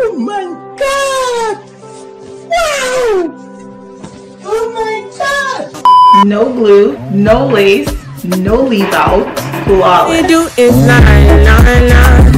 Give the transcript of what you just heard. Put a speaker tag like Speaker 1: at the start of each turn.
Speaker 1: Oh my god! Wow! Oh my god! No glue, no lace, no leave out, flawless.
Speaker 2: All you do is lie, lie, lie.